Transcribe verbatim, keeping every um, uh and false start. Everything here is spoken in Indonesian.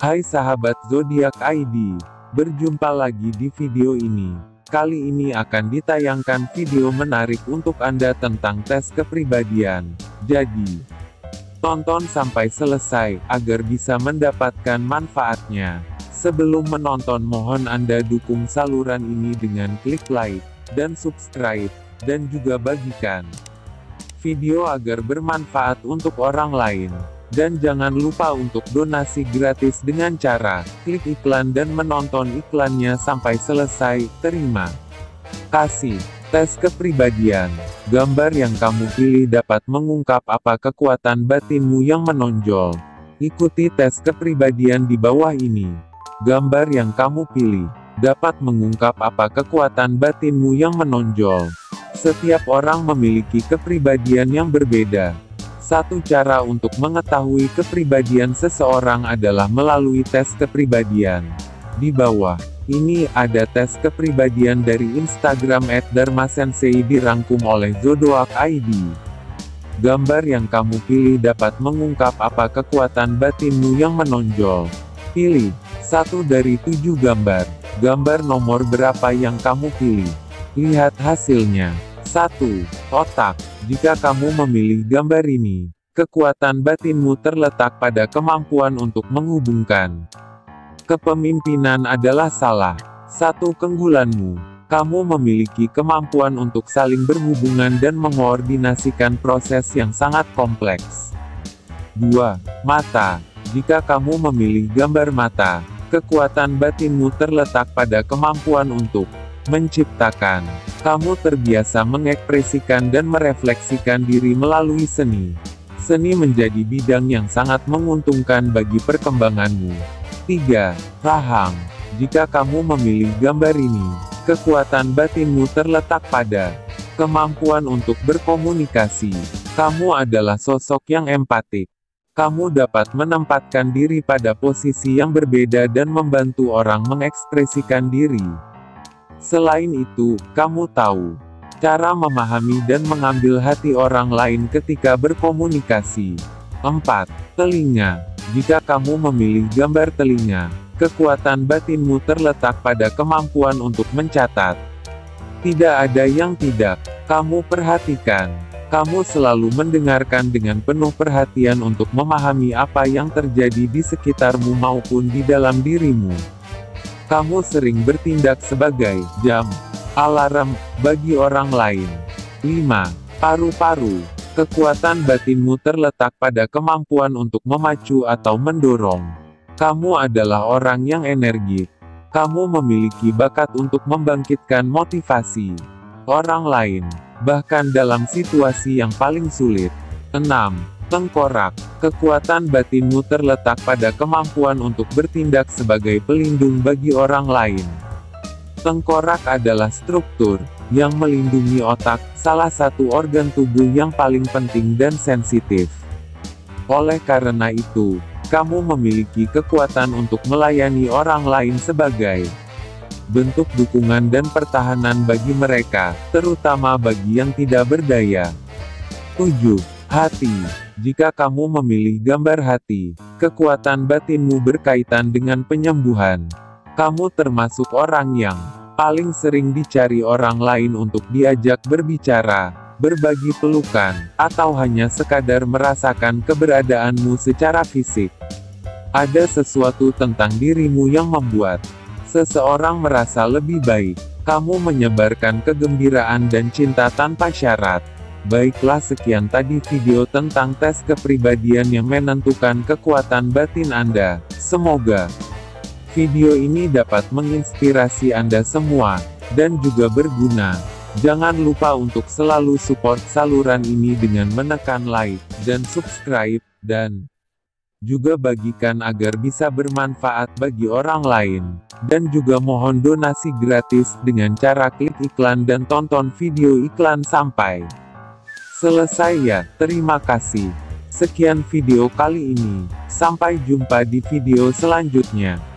Hai sahabat Zodiak I D, berjumpa lagi di video ini. Kali ini akan ditayangkan video menarik untuk Anda tentang tes kepribadian. Jadi, tonton sampai selesai, agar bisa mendapatkan manfaatnya. Sebelum menonton mohon Anda dukung saluran ini dengan klik like, dan subscribe, dan juga bagikan video agar bermanfaat untuk orang lain. Dan jangan lupa untuk donasi gratis dengan cara klik iklan dan menonton iklannya sampai selesai. Terima kasih. Tes kepribadian. Gambar yang kamu pilih dapat mengungkap apa kekuatan batinmu yang menonjol. Ikuti tes kepribadian di bawah ini. Gambar yang kamu pilih dapat mengungkap apa kekuatan batinmu yang menonjol. Setiap orang memiliki kepribadian yang berbeda. Satu cara untuk mengetahui kepribadian seseorang adalah melalui tes kepribadian. Di bawah ini ada tes kepribadian dari Instagram et dharmasensei dirangkum oleh Zodiak I D. Gambar yang kamu pilih dapat mengungkap apa kekuatan batinmu yang menonjol. Pilih satu dari tujuh gambar. Gambar nomor berapa yang kamu pilih? Lihat hasilnya. satu. Otak. Jika kamu memilih gambar ini, kekuatan batinmu terletak pada kemampuan untuk menghubungkan. Kepemimpinan adalah salah satu keunggulanmu. Kamu memiliki kemampuan untuk saling berhubungan dan mengkoordinasikan proses yang sangat kompleks. dua. Mata. Jika kamu memilih gambar mata, kekuatan batinmu terletak pada kemampuan untuk menciptakan. Kamu terbiasa mengekspresikan dan merefleksikan diri melalui seni. Seni menjadi bidang yang sangat menguntungkan bagi perkembanganmu. tiga. Rahang. Jika kamu memilih gambar ini, kekuatan batinmu terletak pada kemampuan untuk berkomunikasi. Kamu adalah sosok yang empatik. Kamu dapat menempatkan diri pada posisi yang berbeda dan membantu orang mengekspresikan diri. Selain itu, kamu tahu cara memahami dan mengambil hati orang lain ketika berkomunikasi. empat. Telinga. Jika kamu memilih gambar telinga, kekuatan batinmu terletak pada kemampuan untuk mencatat. Tidak ada yang tidak kamu perhatikan. Kamu selalu mendengarkan dengan penuh perhatian untuk memahami apa yang terjadi di sekitarmu maupun di dalam dirimu. Kamu sering bertindak sebagai jam alarm bagi orang lain. lima. Paru-paru. Kekuatan batinmu terletak pada kemampuan untuk memacu atau mendorong. Kamu adalah orang yang energik. Kamu memiliki bakat untuk membangkitkan motivasi orang lain, bahkan dalam situasi yang paling sulit. enam. Tengkorak. Kekuatan batinmu terletak pada kemampuan untuk bertindak sebagai pelindung bagi orang lain. Tengkorak adalah struktur yang melindungi otak, salah satu organ tubuh yang paling penting dan sensitif. Oleh karena itu, kamu memiliki kekuatan untuk melayani orang lain sebagai bentuk dukungan dan pertahanan bagi mereka, terutama bagi yang tidak berdaya. tujuh. Hati. Jika kamu memilih gambar hati, kekuatan batinmu berkaitan dengan penyembuhan. Kamu termasuk orang yang paling sering dicari orang lain untuk diajak berbicara, berbagi pelukan, atau hanya sekadar merasakan keberadaanmu secara fisik. Ada sesuatu tentang dirimu yang membuat seseorang merasa lebih baik. Kamu menyebarkan kegembiraan dan cinta tanpa syarat. Baiklah, sekian tadi video tentang tes kepribadian yang menentukan kekuatan batin Anda. Semoga video ini dapat menginspirasi Anda semua, dan juga berguna. Jangan lupa untuk selalu support saluran ini dengan menekan like, dan subscribe, dan juga bagikan agar bisa bermanfaat bagi orang lain. Dan juga mohon donasi gratis dengan cara klik iklan dan tonton video iklan sampai selesai ya. Terima kasih. Sekian video kali ini. Sampai jumpa di video selanjutnya.